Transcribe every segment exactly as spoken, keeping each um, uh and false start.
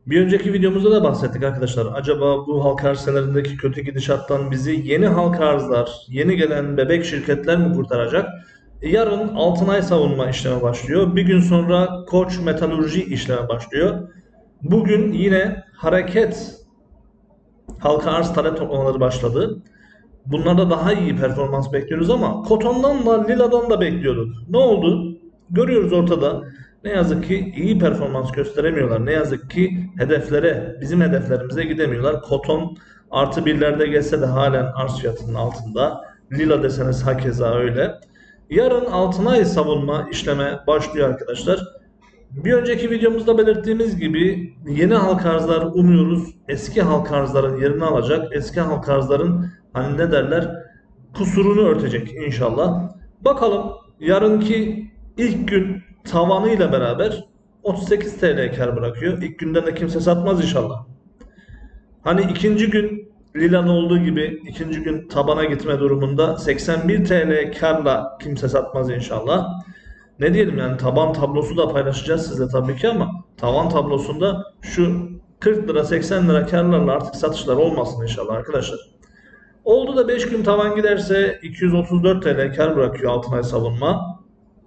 Bir önceki videomuzda da bahsettik arkadaşlar. Acaba bu halka arz sitelerindeki kötü gidişattan bizi yeni halka arzlar, yeni gelen bebek şirketler mi kurtaracak? E, Yarın Altınay savunma işlemi başlıyor. Bir gün sonra Koç metalurji işlemi başlıyor. Bugün yine hareket halka arz talep toplamaları başladı. Bunlarda daha iyi performans bekliyoruz ama Koton'dan da Lila'dan da bekliyorduk. Ne oldu? Görüyoruz ortada. Ne yazık ki iyi performans gösteremiyorlar. Ne yazık ki hedeflere, bizim hedeflerimize gidemiyorlar. Koton artı birlerde geçse de halen arz fiyatının altında. Lila deseniz hakeza öyle. Yarın Altınay savunma işleme başlıyor arkadaşlar. Bir önceki videomuzda belirttiğimiz gibi yeni halka arzlar umuyoruz eski halka arzların yerini alacak. Eski halka arzların hani ne derler kusurunu örtecek inşallah. Bakalım yarınki ilk gün tavanıyla beraber otuz sekiz T L kar bırakıyor. İlk günden de kimse satmaz inşallah. Hani ikinci gün Lila'nın olduğu gibi ikinci gün tabana gitme durumunda seksen bir T L karla kimse satmaz inşallah. Ne diyelim yani taban tablosu da paylaşacağız sizle tabii ki ama tavan tablosunda şu kırk lira seksen lira karlarla artık satışlar olmasın inşallah arkadaşlar. Oldu da beş gün tavan giderse iki yüz otuz dört T L kar bırakıyor Altınay savunma.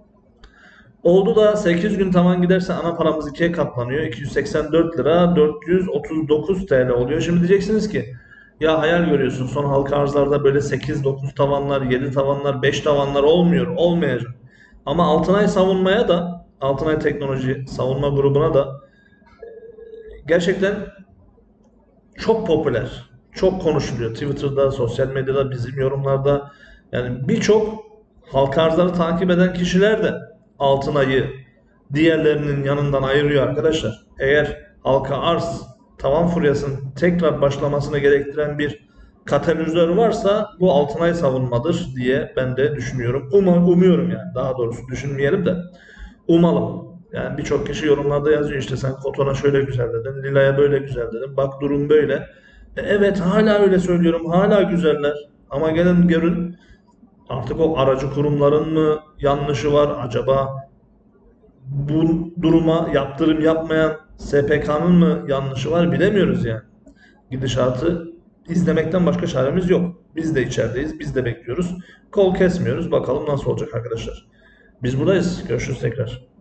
Oldu da sekiz gün tavan giderse ana paramız ikiye katlanıyor. iki yüz seksen dört lira dört yüz otuz dokuz T L oluyor. Şimdi diyeceksiniz ki ya hayal görüyorsun son halka arzlarda böyle sekiz dokuz tavanlar, yedi tavanlar, beş tavanlar olmuyor. Olmayacak. Ama Altınay savunmaya da Altınay Teknoloji savunma grubuna da gerçekten çok popüler. Çok konuşuluyor. Twitter'da, sosyal medyada, bizim yorumlarda. Yani birçok halka arzları takip eden kişiler de Altınay'ı diğerlerinin yanından ayırıyor arkadaşlar. Eğer halka arz tavan furyasının tekrar başlamasını gerektiren bir katalizör varsa bu Altınay savunmadır diye ben de düşünüyorum. Um umuyorum yani daha doğrusu düşünmeyelim de umalım. Yani birçok kişi yorumlarda yazıyor işte sen Koton'a şöyle güzel dedin, Lila'ya böyle güzel dedin. Bak durum böyle. E, evet hala öyle söylüyorum. Hala güzeller. Ama gelin görün artık o aracı kurumların mı yanlışı var acaba bu duruma yaptırım yapmayan S P K'nın mı yanlışı var bilemiyoruz yani. Gidişatı izlemekten başka çaremiz yok. Biz de içerideyiz, biz de bekliyoruz. Kol kesmiyoruz. Bakalım nasıl olacak arkadaşlar. Biz buradayız. Görüşürüz tekrar.